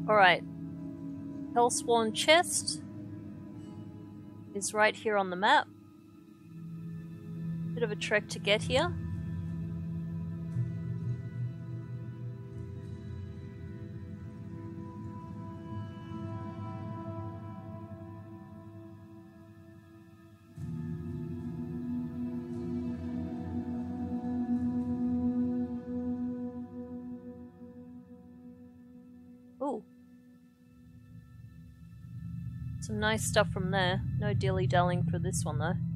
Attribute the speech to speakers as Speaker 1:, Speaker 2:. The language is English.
Speaker 1: Alright. Hellspawn chest is right here on the map. Bit of a trek to get here. Ooh. Some nice stuff from there. No dilly-dallying for this one though.